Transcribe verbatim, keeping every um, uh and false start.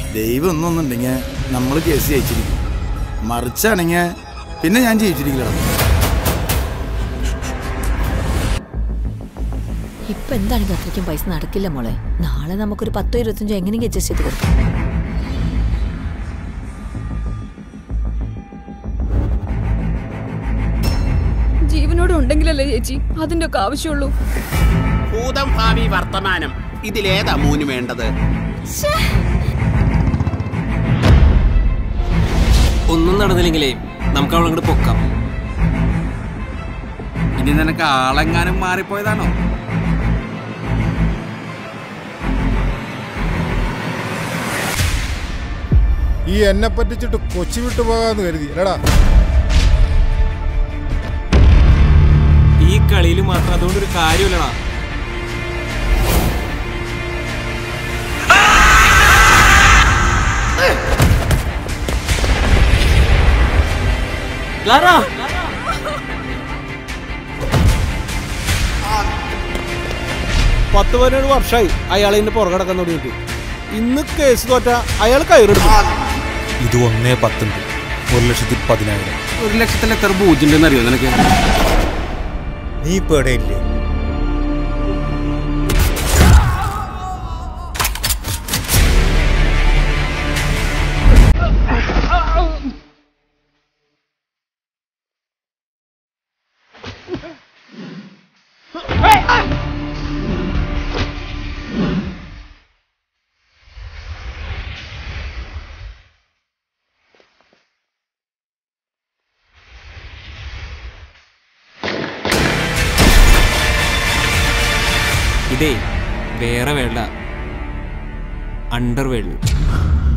ദൈവം ഒന്നൊന്നുണ്ടെങ്കിൽ നമ്മൾ കേസ് ജയിച്ചിരിക്കും. മറിച്ചാണെങ്കിൽ പിന്നെ ഞാൻ ജയിച്ചിരിക്കില്ല. ഇപ്പൊ എന്താണെങ്കിൽ അത്രയ്ക്കും പൈസ നടക്കില്ല മോളെ. നാളെ നമുക്കൊരു പത്തോ ഇരുപത്തഞ്ചോ എങ്ങനെയെങ്കിലും അഡ്ജസ്റ്റ് ചെയ്ത് കൊടുക്കാം. ജീവനോട് ഉണ്ടെങ്കിലല്ലേ ചേച്ചി അതിന്റെ ഒക്കെ ആവശ്യമുള്ളൂ. ഭൂതം ഭാവി വർത്തമാനം ഇതിലേതാ മൂന്ന് വേണ്ടത്? ഒന്നും നടന്നില്ലെങ്കിലേ നമുക്ക് അവളെ അങ്ങോട്ട് പൊക്കാം. ഇനി നിനക്ക് ആളെങ്ങാനും മാറിപ്പോയതാണോ? ഈ എന്നെ പറ്റിച്ചിട്ട് കൊച്ചി വിട്ടു പോകാന്ന് കരുതി അല്ലടാ. ഈ കളിയിൽ മാത്രം അതുകൊണ്ടൊരു കാര്യമില്ലടാ. പത്ത് പതിനേഴ് വർഷമായി അയാൾ ഇതിന്റെ പുറകടക്കാൻ തുടങ്ങിയിട്ട്. ഇന്ന് കേസ് തോറ്റ അയാൾ കയറെടുക്കും. ഇത് ഒന്നേ പത്തുണ്ട്. ഒരു ലക്ഷത്തി പതിനായിരം. ഒരു ലക്ഷത്തിൽ എത്ര പൂജ്യം അറിയോ നിനക്ക്? നീ ഇപ്പൊ എവിടെയില്ലേ? ഇതേ വേറെ വേണ്ട, അണ്ടർ വേൾഡ്.